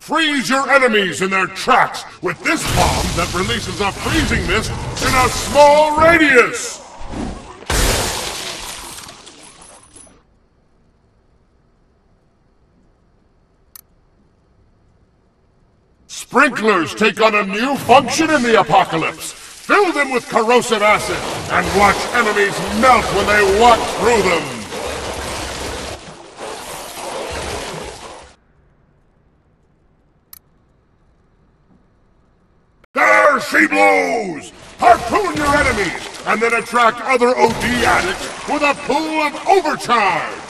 Freeze your enemies in their tracks with this bomb that releases a freezing mist in a small radius! Sprinklers take on a new function in the apocalypse. Fill them with corrosive acid and watch enemies melt when they walk through them. There she blows! Harpoon your enemies and then attract other OD addicts with a pool of overcharge!